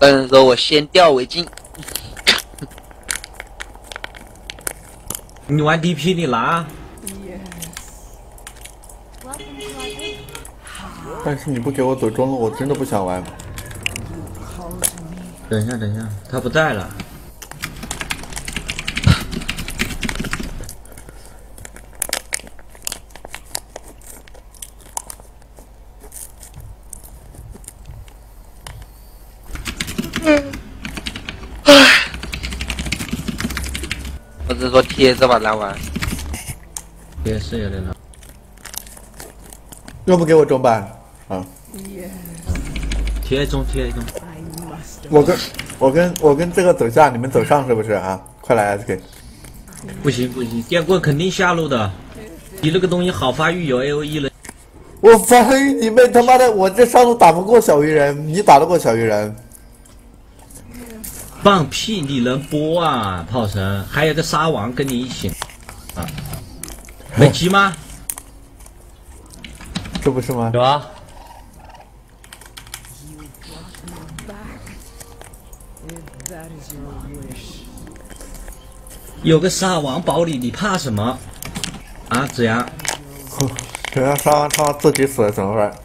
本肉我先钓为敬。 你玩 DP 你拿。 但是你不给我走中路，我真的不想玩。 等一下，等一下，他不在了。 我只是说帖子吧，难玩。 也是有点难。 又不给我中板啊！ 贴中贴中。 我跟这个走下，你们走上是不是啊？快来 SK！ 不行不行，电棍肯定下路的。你那个东西好发育，有 AOE 了。 我发育你妹他妈的！我这上路打不过小鱼人，你打得过小鱼人？ 放屁！你能播啊，炮神？还有个沙王跟你一起啊？没急吗？ 这不是吗？ 有啊。 有个沙王保你，你怕什么？啊，子阳？ 等下杀完他自己死了怎么办？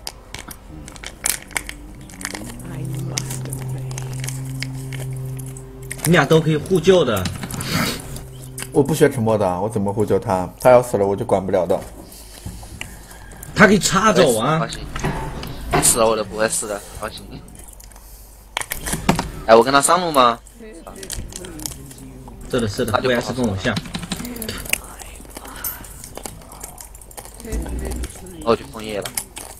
你俩都可以互救的。 我不学沉默的，我怎么护救他？他要死了我就管不了的。 他可以插走啊！ 放心，你死了我都不会死的，放心。哎，我跟他上路吗？ 是的，是的，我也是跟我像。 我去枫叶了。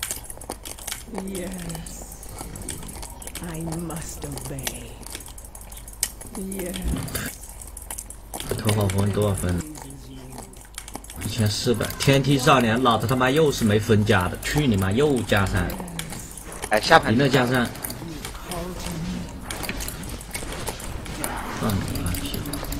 头号分多少分？1400。天梯少年，老子他妈又是没分加的，去你妈又加3。 哎，下盘赢了加3。放你妈屁！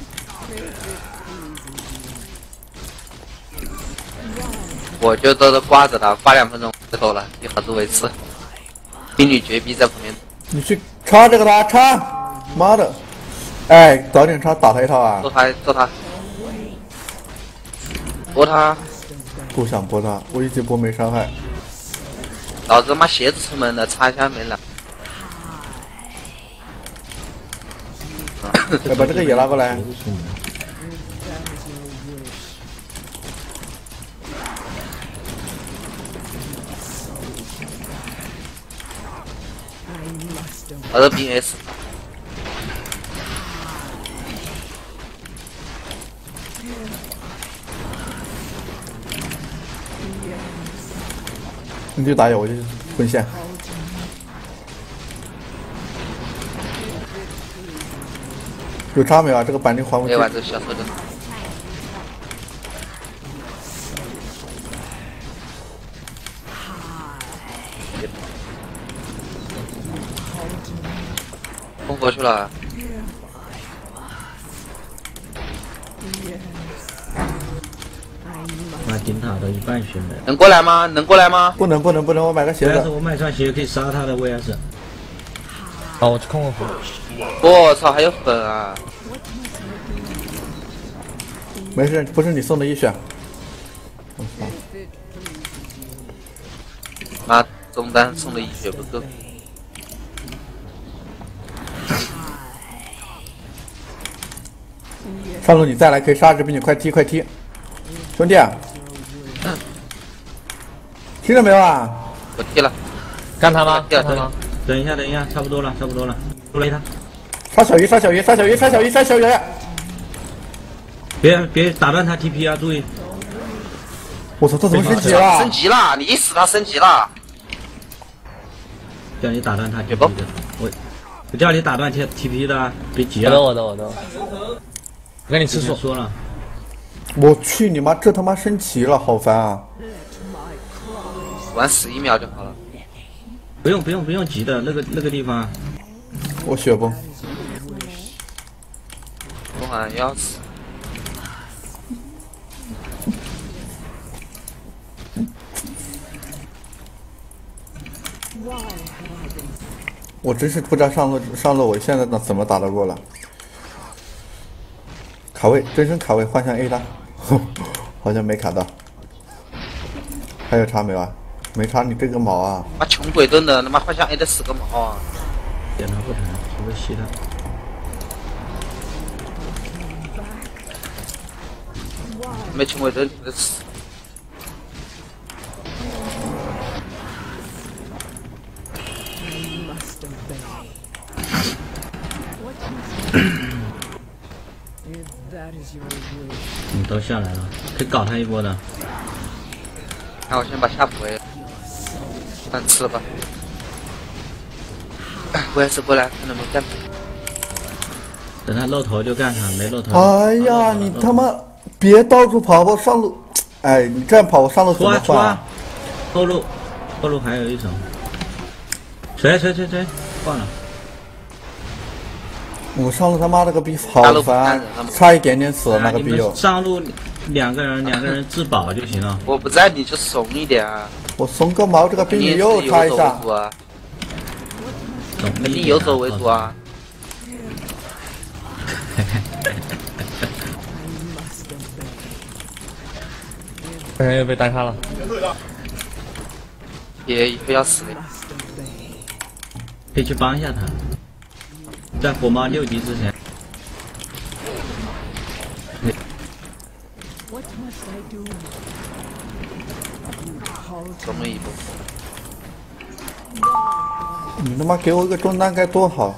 我就在这挂着他，挂2分钟就走了，以好自为之。兵女绝壁在旁边。 你去插这个他插，妈的！哎，早点插打他一套啊！ 揍他，揍他，拨他！ 不想拨他，我一直拨没伤害。 老子他妈鞋子出门了，擦一下没了。 来把这个也拉过来。 我的兵 S。 你就打野，我就混线。有差没有啊？这个板栗还不起。 没玩这小偷的。冲过去了。 妈顶塔都一半血没了。 能过来吗？能过来吗？ 不能不能不能，我买个鞋子。 要是我买双鞋可以杀他的 VS。 好，我去控个粉。 我操，还有粉啊！ 没事，不是你送的一血。我操！ 妈，中单送的一血不够。 上路你再来可以杀这兵，你快踢快踢，兄弟！听着没有啊？ 我踢了。 干他吗？ 踢了干他吗？ 等一下，等一下，差不多了，差不多了，不雷他。 杀小鱼杀小鱼杀小鱼杀小鱼杀小鱼！ 别打断他 TP 啊，注意！ 我操，这怎么升级了？ 升级了！你一死他升级了！ 叫你打断他 TP 的，我叫你打断 TP 的，别急啊！ 我的。我跟你吃素。 说了， 我去你妈，这他妈升级了，好烦啊！ 玩11秒就好了。 不用急的，那个地方。 我血崩。 我好像要死。 我真是不知道上路我现在怎么打得过了。卡位，真身卡位，幻象 A 的，好像没卡到。还有插没有啊？没插你这个毛啊！ 妈穷鬼盾的，他妈幻象 A 的死个毛啊！ 点他不疼，除非吸他。 没穷鬼盾的死。 都下来了，可以搞他一波的。 那我先把下回饭吃了吧。我也是过来，看能不能干。 等他露头就干他，没露头。 哎呀，你他妈别到处跑，我上路。哎，你这样跑，我上路怎么换啊？ 后路还有一手。锤，换了。 我上路他妈了个逼好烦，差一点点死了那个逼友。 上路两个人自保就行了。 我不在你就怂一点啊！ 我怂个毛，这个兵女又插一下。 肯定游走为主啊！ 刚才又被单杀了。 也要死了。 可以去帮一下他。在火猫6级之前， 这么一步， 你他妈给我一个中单该多好！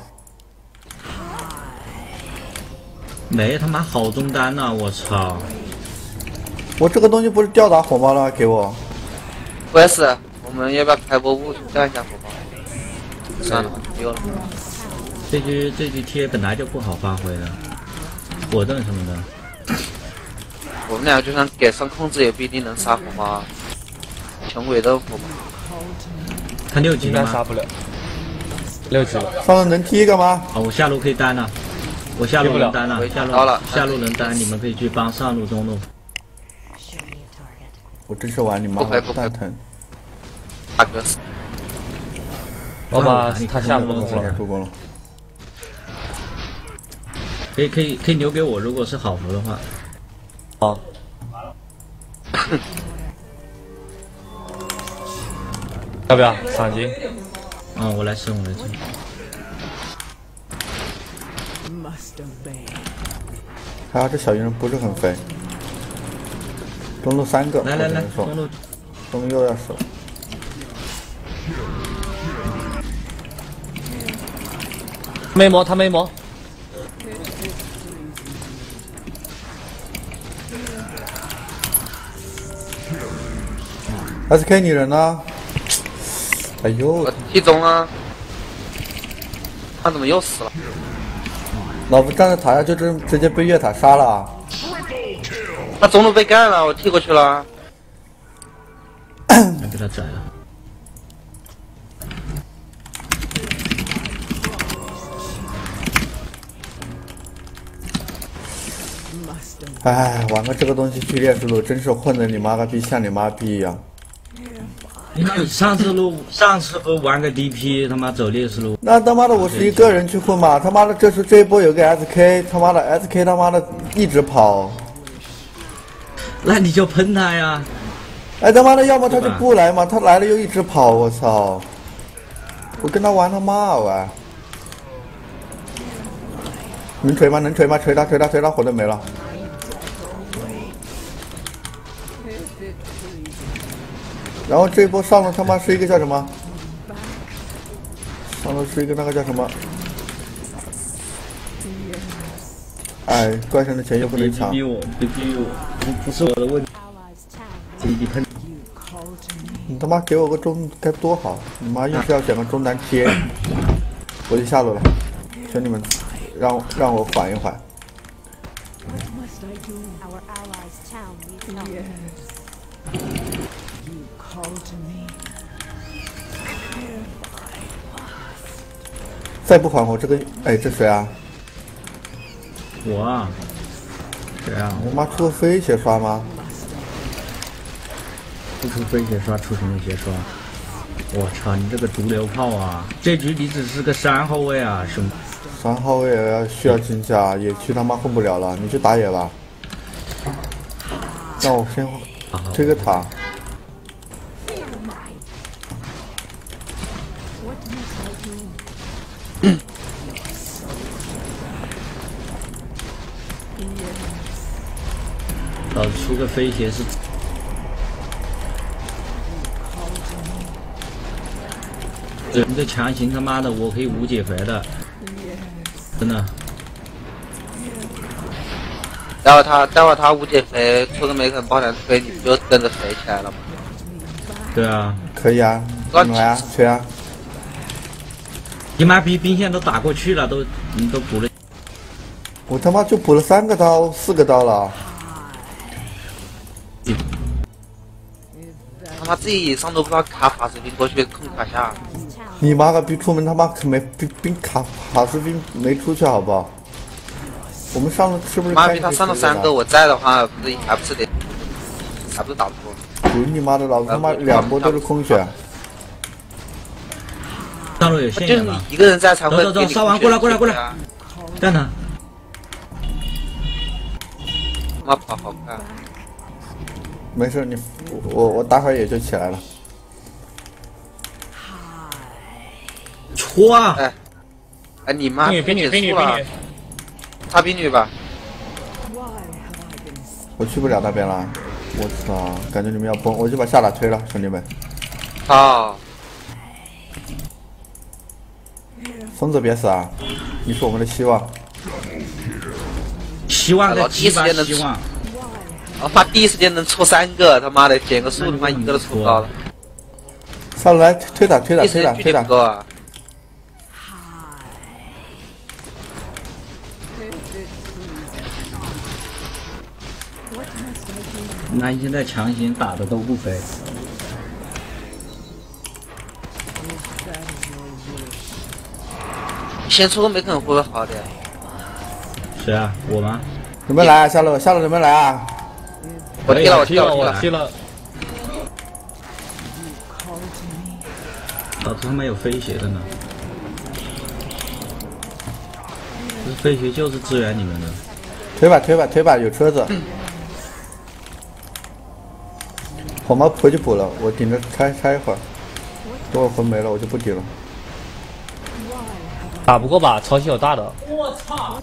没他妈好中单呐、我操！ 我这个东西不是吊打火猫了吗？给我。 不好意思，我们要不要开波物去干一下火猫？算了，丢了。 这局贴本来就不好发挥的，果盾什么的。 我们俩就算给上控制，也不一定能杀火猫啊。穷鬼的火猫， 他6级应了吗？ 该杀不了。6级了。 上路能踢一个吗？ 好，我下路可以单了，我下路能单了，下路能单，你们可以去帮上路、中路。 我真是玩你妈的蛋疼！ 大哥死。 我把他下不攻了， 助攻了。 可以留给我，如果是好服的话。 好。要不要赏金？ 我来吃。 还好这小鱼人不是很肥。中路3个， 来， 中路又要守。 他没魔。 SK 女人呢？哎呦！ 我踢中啊！他怎么又死了？ 老夫站在塔下就直接被越塔杀了啊！ 他中路被干了，我踢过去了。 给他宰了。 哎，玩个这个东西去练速度，真是混的你妈个逼，像你妈逼一样。 你上次不玩个 DP， 他妈走劣势路。 那他妈的我是一个人去混嘛？他妈的这一波有个 SK， 他妈的 SK 他妈的一直跑。 那你就喷他呀！ 哎他妈的，要么他就不来嘛，他来了又一直跑，我操！我跟他玩他妈玩。能锤吗？锤他，火都没了。然后这一波上路他妈是一个叫什么？上路是一个那个叫什么？哎，怪神的钱又不能抢。 别逼我，不是我的问题。你喷。 你他妈给我个中该多好！你妈硬是要选个中单贴，我就下路了，兄弟们，让我缓一缓。再不缓我这个，哎，这谁啊？ 我啊，谁啊？ 我妈出个飞鞋刷吗？ 不出飞鞋刷，出什么鞋刷？ 我操，你这个毒瘤炮啊！这局你只是个3号位啊，兄弟。 3号位也需要金甲，野区他妈混不了了，你去打野吧。让我先推个塔。 老子出个飞鞋是。你这强行他妈的，我可以无解肥的，真的。 待会儿他无解肥，出个梅肯爆两推，你不就跟着肥起来了吗？ 对啊， 可以啊，你来啊，吹啊！ 你妈逼兵线都打过去了，都补了。 我他妈就补了3个刀、4个刀了。 他妈自己上路不知道卡法师兵过去控卡下。 你妈个逼！出门他妈可没兵卡法师兵没出去好不好？我们上了是不是？ 妈逼他上了3个，我在的话不是还不是得，还不是打不过。 滚你妈的！老子他妈2波都是空血。 上路有线就是你一个人在才会。 走，烧完过来，干他！ 妈跑好看。 没事，你我待会儿也就起来了。 戳啊！ 哎，你妈冰女， 插冰女吧。 我去不了那边了，我操！感觉你们要崩，我就把下拉推了，兄弟们。 操！ 疯子别死啊！你是我们的希望。 希望在鸡巴希望。 我妈第一时间能出3个，他妈的减个速他妈1个都出不到了。 上来推打！ 够啊！ 那现在强行打的都不飞。 先出个梅肯会不会好点？ 谁啊？我吗？ 你们来啊！下路你们来啊！ 我踢了。 老子他妈有飞鞋的呢！这飞鞋就是支援你们的。 推吧，有车子。火毛回去补了，我顶着拆一会儿，等我魂没了我就不顶了。 打不过吧？潮汐有大的。我操！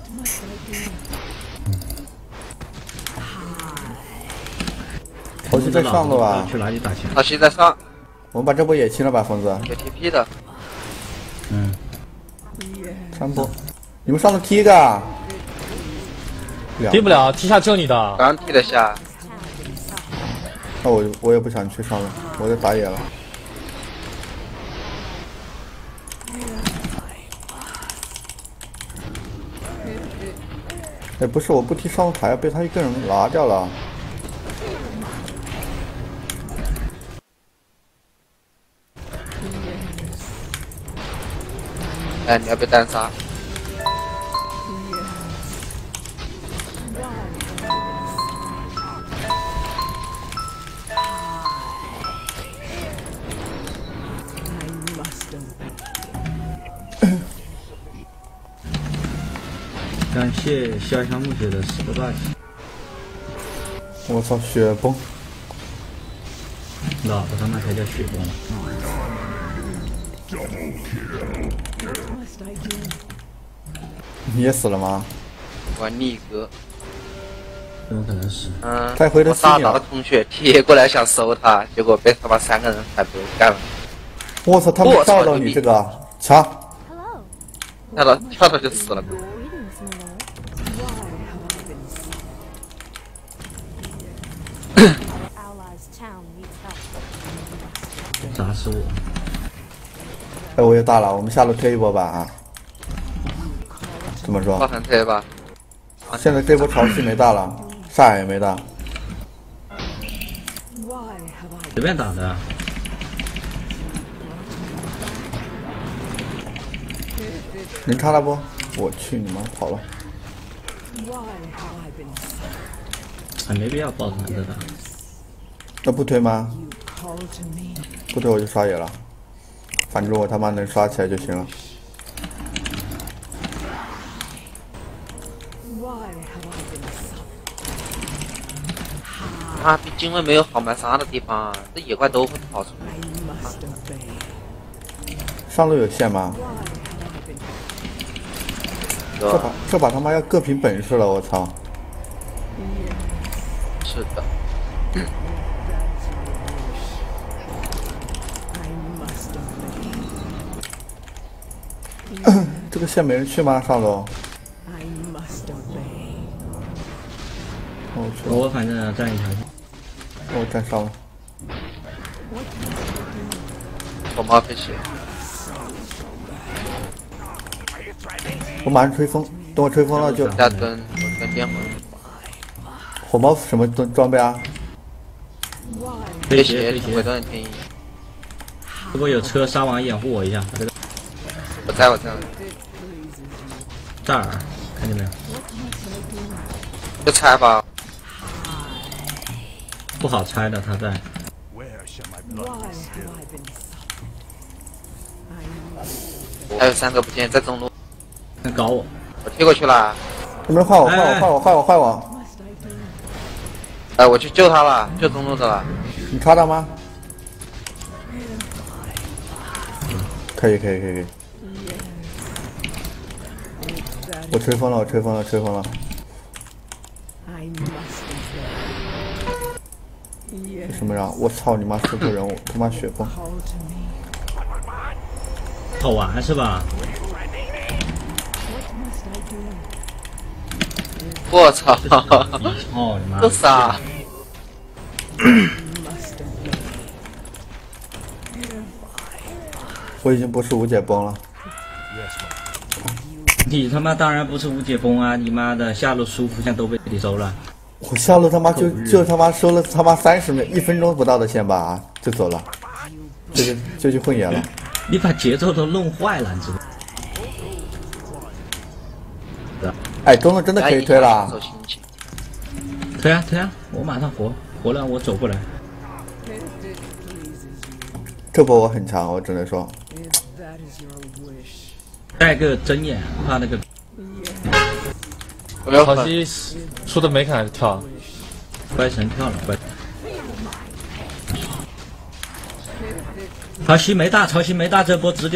潮汐在上了吧？ 去哪里打钱？ 潮汐在上。 我们把这波也清了吧，疯子。 有 TP 的。 3波，你们上了踢的。 踢不了，踢下救你的。 刚踢得下。 那我也不想去上了，我就打野了。哎，不是，我不踢上路台，被他一个人拿掉了。 哎，你要被单杀。 感谢潇湘木雪的10个霸气。 我操，雪崩！ 老子他妈才叫雪崩！ 你也死了吗？ 玩逆哥。 怎么可能死？ 再回头我大打的空血贴过来想收他，结果被他妈3个人反被干了。 我操，他没照到你这个，强！ 跳到就死了。 砸死我！ 哎，我也大了，我们下路推一波吧啊！怎么说？ 爆团推吧。 现在这波潮汐没大了，煞也没大。 随便打的。 能插了不？我去你妈，跑了！ 还没必要爆团的打。 那不推吗？不推我就刷野了。 反正我他妈能刷起来就行了。 啊，毕竟我没有豪迈杀的地方，这野怪都会跑出来。 上路有线吗？这把他妈要各凭本事了，我操！ 是的。 这个线没人去吗？上路？ 我反正站一条线。 我站上了。 火猫飞起。 我马上吹风，等我吹风了就。 加蹲，我跟电魂。 火猫什么装备啊？ 飞鞋，回盾天翼。 如果有车，杀王掩护我一下。 我在。 这儿，看见没有？ 就拆吧。 不好拆的，他在。 还有3个不见，在中路。 搞我！ 我贴过去了。 有没有换我？ 哎，我去救他了，救中路的了。 你插到吗？可以。我吹风了。这什么人？我操你妈！石头人物，他妈雪崩。 好玩是吧？ 我操！ 哦你妈！ 都傻。 我已经不是无解崩了。 你他妈当然不是无解崩啊！你妈的下路舒服线都被你收了。 我下路他妈就他妈收了他妈30秒1分钟不到的线吧，就走了，就去混野了。 你把节奏都弄坏了，你知道？ 哎，中路真的可以推了。 推啊，我马上活了我走过来。 这波我很强，我只能说。 带个针眼，怕那个。 曹曦出的没看跳， 乖神跳了，乖。曹曦没大，这波直接。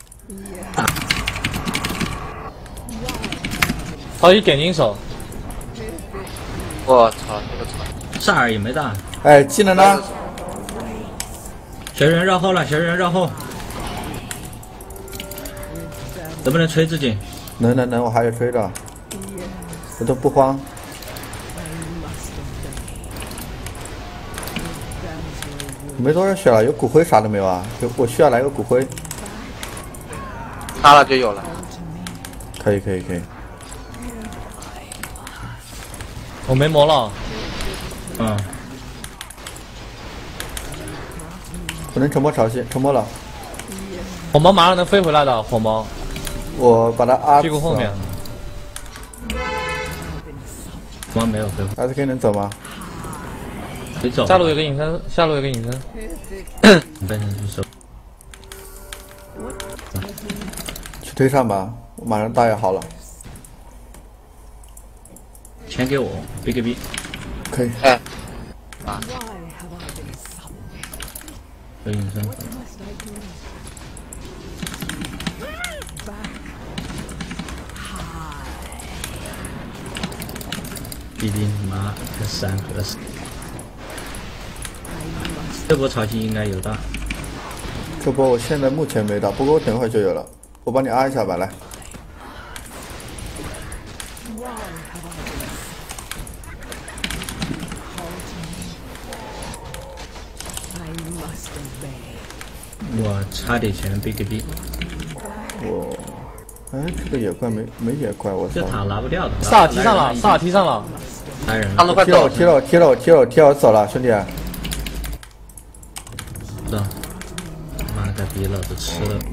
曹曦点金手。 我操，这个操！ 萨尔也没大。 哎，技能呢？ 学人绕后了，能不能吹自己？ 能，我还有吹着，我都不慌。没多少血了，有骨灰啥都没有啊？我需要来个骨灰。 杀了就有了。 可以。 我没魔了。 我能沉默潮汐，沉默了。 火猫马上能飞回来的，火猫。 我把它屁股后面。 我没有飞。 SK 能走吗？ 可以走。 下路有个隐身， 变成去收。 去推上吧，我马上大也好了。 钱给我 ，BKB。 可以。 哎。 有隐身。BB 你妈个3和4。这波潮汐应该有大。 这波我现在目前没到，不过我等会儿就有了。我帮你按一下吧，来。 我差点钱 BKB。 哎，这个野怪没野怪，我操！ 这塔拿不掉的。 萨尔踢上了， 来人！ 他们快走！ 踢了，我走了，兄弟。 走！妈的逼，老子吃了！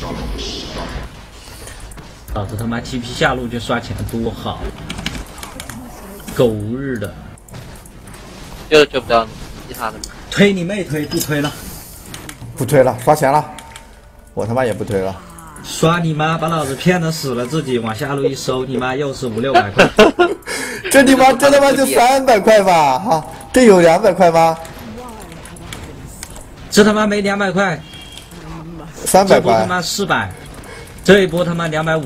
老子他妈 TP 下路就刷钱多好！狗日的！ 救不掉其他的。 推你妹推！不推了！ 不推了，刷钱了。 我他妈也不推了。 耍你妈！把老子骗了死了，自己往下路一收，你妈又是500、600块。 这他妈就300块吧？哈，这有200块吗？ 这他妈没200块 ，300块。 这波他妈400，这一波他妈250。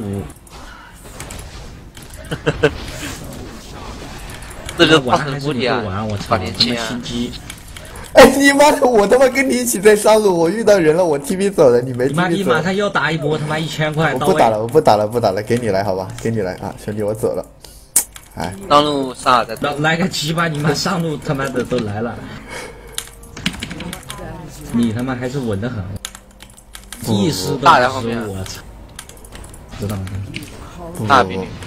这就玩还是你不玩？我操！他妈心机！ 哎，你妈的！我他妈跟你一起在上路，我遇到人了，我 TP 走了，你没 TP 走。 你马上又打一波他妈1000块。 我不打了，我不打了，给你来好吧，给你来啊，兄弟，我走了。哎， 上路上再来个鸡巴，你妈上路他妈的都来了，你他妈还是稳得很，意识都大在后面， 我操，知道吗？ 大比例。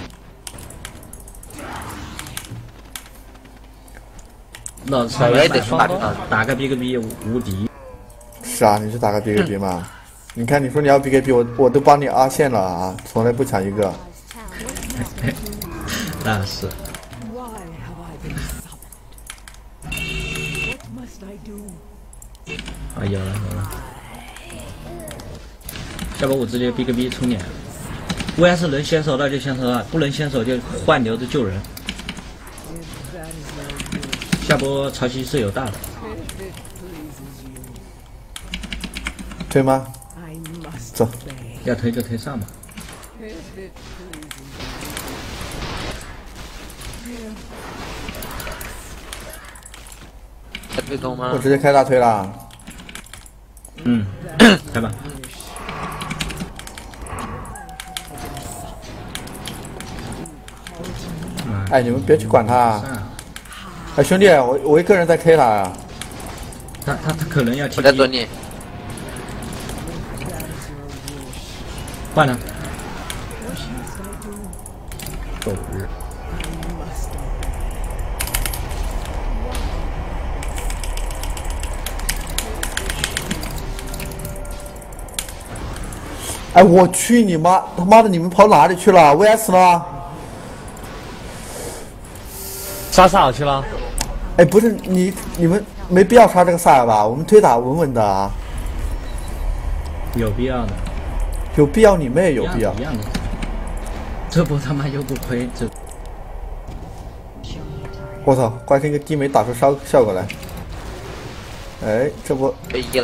老子也得打个 BKB 无敌。 是啊，你是打个 BKB 吗？你看，你说你要 BKB， 我都帮你阿线了啊，从来不抢一个。 那是。啊，有了。要不我直接 BKB 冲脸。我要是能先手那就先手了，不能先手就换牛子救人。下波潮汐是有大的， 推吗？走， 要推就推上吧。 还推中吗？ 我直接开大推了。 嗯，开吧。 哎，你们别去管他。哎，兄弟，我一个人在 K 他啊。 他可能要踢。 我在蹲你。 换了。狗日！ 哎，我去你妈！他妈的，你们跑哪里去了 ？VS 呢？ 杀萨尔去了。 哎，不是你们没必要杀这个萨尔吧？我们推打稳稳的啊。 有必要的。 有必要你妹！有必要。 一样的。这波他妈又不亏，这。 我操！关键一个低眉打出效果来。哎，这波被1了。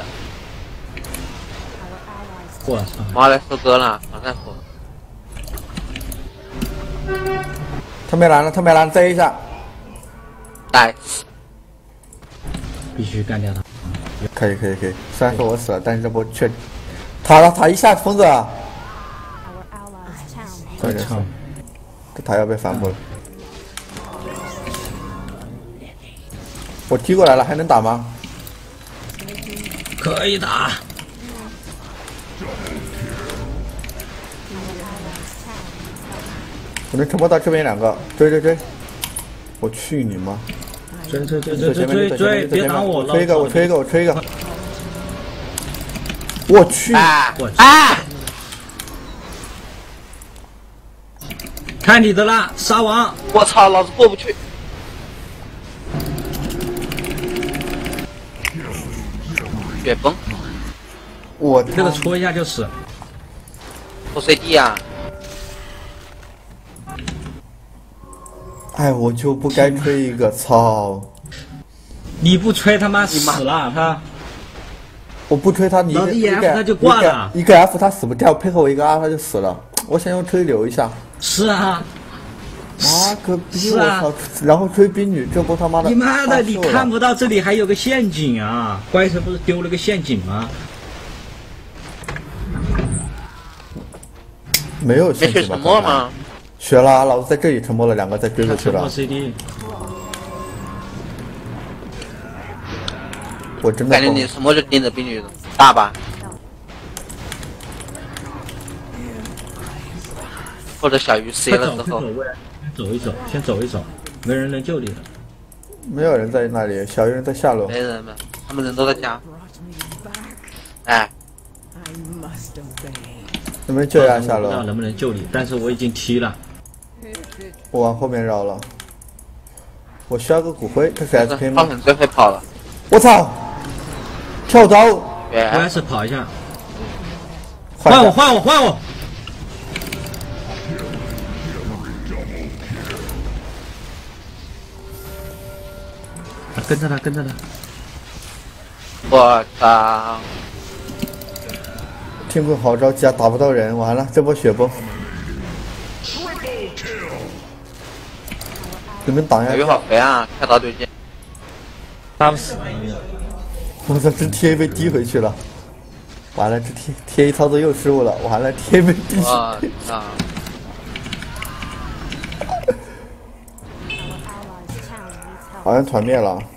我操！ 妈来收割了，马上说。 他没蓝了，再一下。 带。 必须干掉他。 可以。虽然说我死了，但是这波却塔一下疯子啊！ 我操！ 这塔要被反补了。我踢过来了，还能打吗？ 可以打。 我能沉默到这边2个，追！我去你妈！ 追！别打我了！ 我吹一个！我去！ 看你的啦，沙王！ 我操，老子过不去！雪崩！ 我这个戳一下就死。 我随地啊！ 哎，我就不该吹一个，操！ 你不吹他妈死了他！我不吹他，你一个 F 他就挂了， 一个 F 他死不掉，配合我一个 R 他就死了。我想用吹留一下。 是啊。 妈个逼！我操！然后吹冰女，这波他妈的！ 你妈的，你看不到这里还有个陷阱啊！怪神不是丢了个陷阱吗？ 没有陷阱吧？ 学沉默吗？ 学了，老子在这里沉默了，2个在追过去了。 CD。 我真的感觉你沉默就盯着冰女大吧，或者小鱼 C 了之后， 先走一走，没人能救你的。 没有人在那里，小鱼人在下路。 没人们，他们人都在家。哎。 能不能救呀下路？ 不知道能不能救你，但是我已经踢了。 我往后面绕了。我需要个骨灰，这是 SP 吗？ 炮很最会跑了。 我操！跳刀！ 我也是跑一下。 换我换我换我！跟着他跟着他！ 我操！ 天棍好着急啊，打不到人，完了这波血崩。你们挡一下。 小鱼好肥啊，跳到对面。 打不死。 我操，这 TA 被滴回去了。完了，这 TA 操作又失误了。完了 ，TA 被滴。 我操！ 好像团灭了。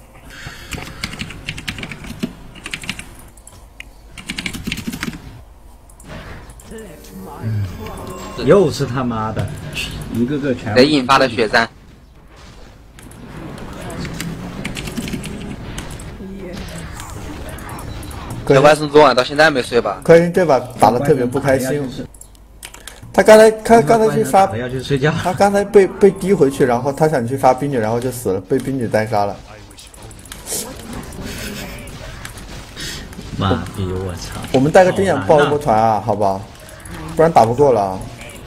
又是他妈的，一个个全。 谁引发的血战？这外甥昨晚到现在没睡吧？ 可是这把打的特别不开心。他刚才去杀， 要去睡觉。 他刚才被滴回去，然后他想去杀冰女，然后就死了，被冰女单杀了。 妈逼！我操！ 我们带个针眼爆一波团啊，好吧？不然打不过了。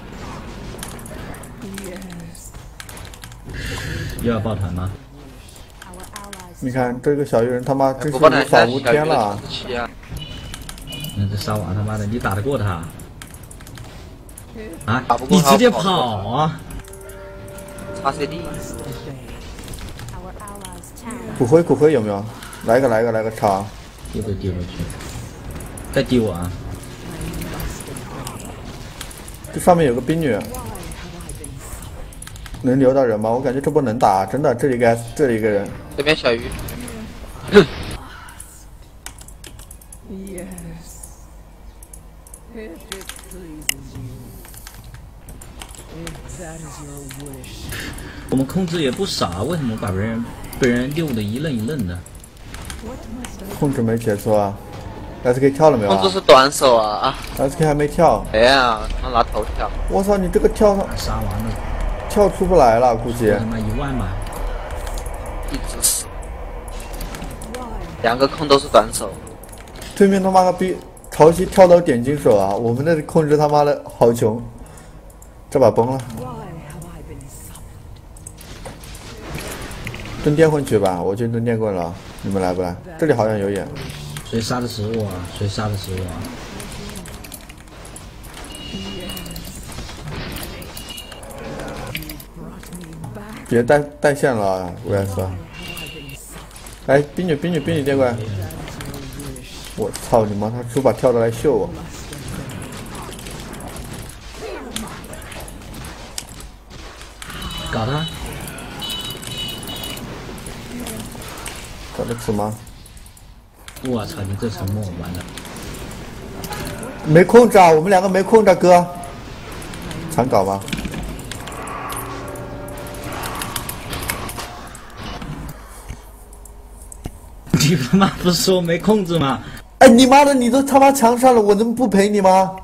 又要抱团吗？ 你看这个小鱼人他妈真是无法无天了。 那这沙王他妈的，你打得过他？啊！ 打不过你直接跑啊！ 插 CD。 骨灰有没有？来个插。 又被滴回去，再滴我啊！ 这上面有个冰女，能留到人吗？我感觉这波能打，真的，这里一个人。 这边小鱼。 我们控制也不傻，为什么把被人溜得一愣一愣的？ 控制没解错啊 ！SK 跳了没有啊？ 控制是短手啊 ！SK 还没跳。 哎呀，他拿头跳。 我操，你这个跳上杀完了， 跳出不来了，估计。 他妈1万吧。 一直死。两个控都是短手。 对面他妈个逼潮汐跳到点金手啊！我们这控制他妈的好穷，这把崩了。蹲电棍去吧，我去蹲电棍了，你们来不来？这里好像有眼。 谁杀的死我啊？谁杀的死我啊？ 别带线了 ，VS。哎，冰女电棍！我操你妈！他猪把跳的来秀我。 搞他！ 搞得死吗？ 我操！你这沉默完了。 没控制啊！我们两个没控制，哥。残搞吗？ 你他妈不是说没控制吗？ 哎，你妈的，你都他妈强上了，我能不陪你吗？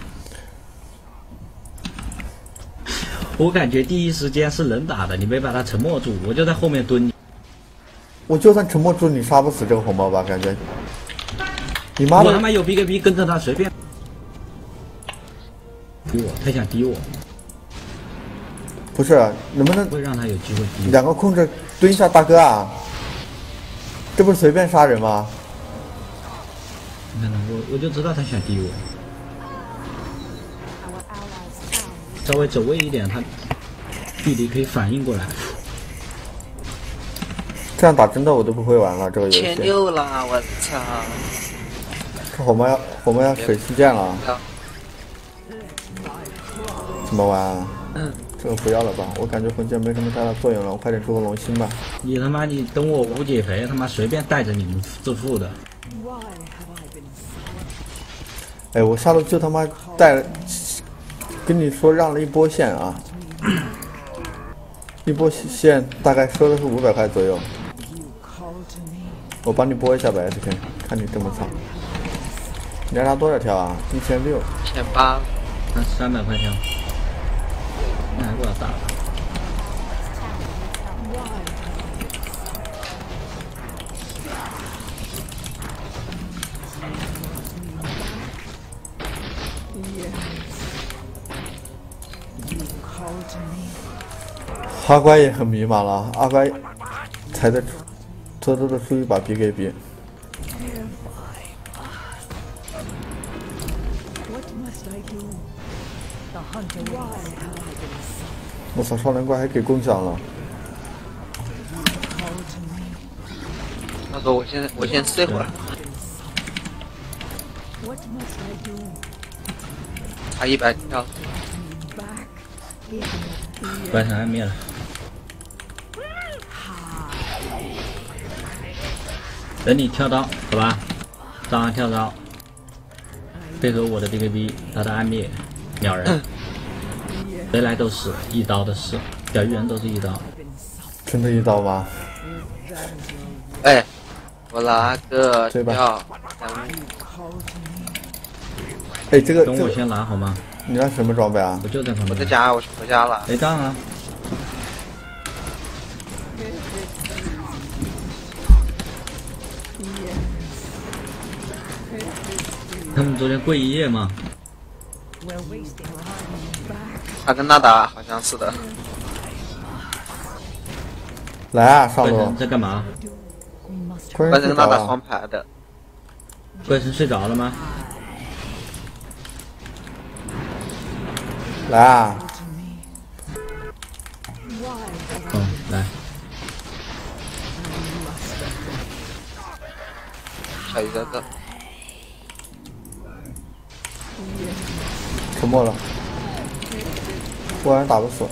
我感觉第一时间是能打的，你没把他沉默住，我就在后面蹲你。 我就算沉默住，你杀不死这个红包吧？感觉。你妈的！ 我他妈有逼个逼，跟着他随便。逼我，他想逼我。 不是，能不能会让他有机会逼我？ 两个控制蹲一下，大哥啊！这不是随便杀人吗？ 你看他，我就知道他想逼我。稍微走位一点，他弟弟可以反应过来。 这样打真的我都不会玩了，这个游戏。 前6了，我操！ 这火猫要水星剑了，怎么玩啊？这个不要了吧，我感觉魂剑没什么太大作用了，我快点出个龙心吧。 你他妈你等我无解肥，他妈随便带着你们自负的。 哎，我下路就他妈带了，跟你说让了一波线啊，一波线大概说的是500块左右。我帮你拨一下呗 ，SK， 看你这么惨。你要拿多少条啊？1600。 1800。 那300块条，那还不要打了。 阿乖也很迷茫了，阿乖才在偷偷的出一把 BKB。我操，少年怪还给共享了。 他说我先睡会儿。差100跳。 怪神灭了。等你跳刀，好吧？照样跳刀，配合我的 BKB，他的暗灭秒人，谁来都是一刀的死，小鱼人都是一刀。 真的一刀吗？ 哎，我拿个对吧票。 哎，这个等我先拿好吗？ 你拿什么装备啊？ 我就在旁边。 我在家，我去回家了。 雷弹啊！他们昨天跪一夜吗？ 他跟纳达好像是的。 来啊，上路！ 在干嘛？ 怪反正纳达人睡着了双排的。 怪神睡着了吗？ 来啊！ 来。 小鱼在这。 沉默了，果然打不死，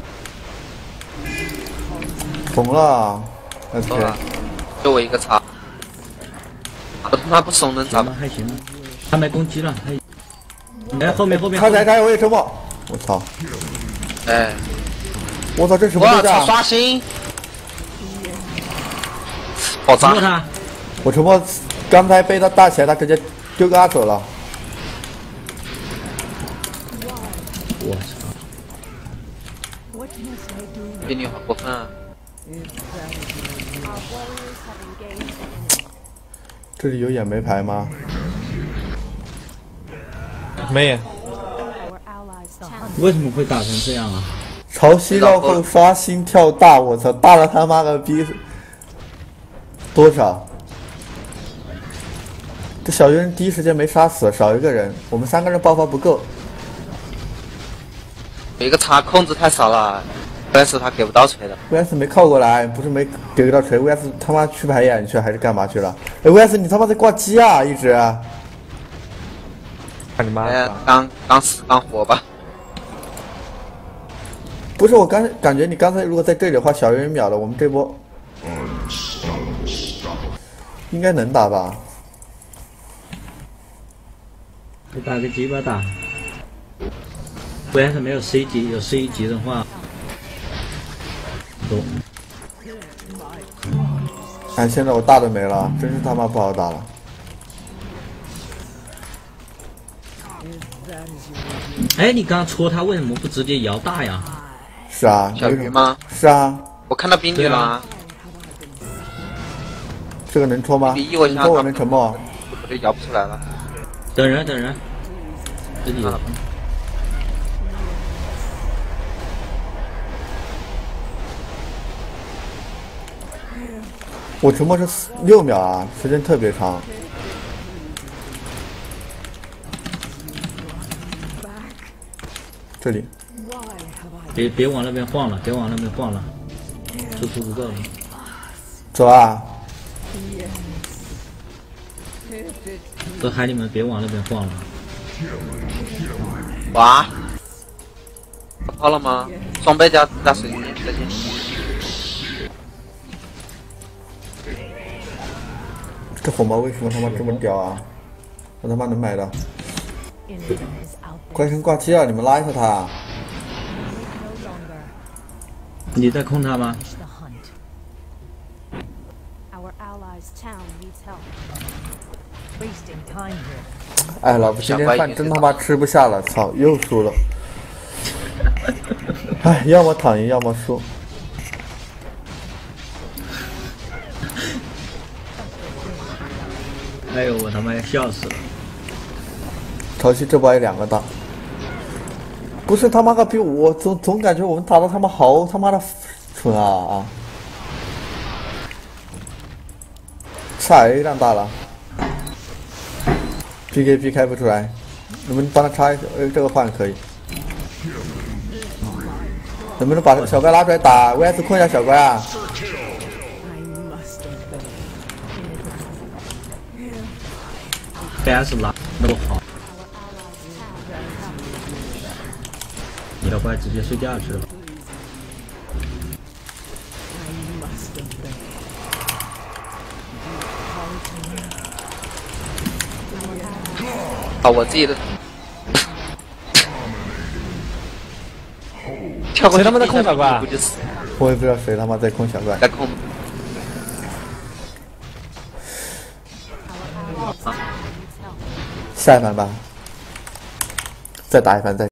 怂了。 走了，就我一个叉。我他妈不怂能咋办？ 还行，他没攻击了，哎，后面。 开台，我也沉默。我操！ 哎， 我操，这什么我操， 对战？ 刷新！爆炸！ 他！ 我沉默，刚才被他大起来，他直接丢个阿走了。 我操！ 比你好过分啊！ 这里有眼没牌吗？ 没有。 为什么会打成这样啊？ 潮汐绕后刷心跳大，我操，大了他妈个逼！多少？这小鱼人第一时间没杀死，少一个人，我们3个人爆发不够。 有一个叉控制太少了，但是他给不到锤的。 VS 没靠过来，不是没给到锤 ，VS 他妈去排演去还是干嘛去了？哎 ，VS 你他妈在挂机啊，一直。 看你妈！ 哎，刚死刚活吧。 不是我感觉你刚才如果在这里的话，小鱼人秒了，我们这波应该能打吧？ 就打个鸡巴打。VS 没有 C 级，有 C 级的话，多。 哎，现在我大都没了，真是他妈不好打了。 哎，你刚刚戳他为什么不直接摇大呀？ 是啊， 小鱼吗？ 是啊， 我看到冰女了。 这个能戳吗？ 比我你说我能沉默？ 我就摇不出来了。 等人，自己。 我沉默是6秒啊，时间特别长。这里。 别往那边晃了，输出不够了。 走啊！ 都喊你们别往那边晃了。 哇！好了吗？双倍加水晶，再见。 这红毛为什么他妈这么屌啊？我他妈能买的。怪神挂机啊！你们拉一下他。 你在控他吗？ 哎，老子今天饭真他妈吃不下了，操，又输了。哎，要么躺赢，要么输。 哎呦，我他妈要笑死了！ 潮汐这波也2个大，不是他妈个比我总感觉我们打的他妈好他妈的蠢啊！差 A 量大了 ，PKP 开不出来，能不能帮他插一下？这个换可以。能不能把这个小怪拉出来打 ？VS 控一下小怪啊！ 该是拉那么好，你的怪直接睡觉去了。 好，我自己的。跳过去谁他妈在控小怪？ 我也不知道谁他妈在控小怪。 在控。 下一盘吧，再打一盘再。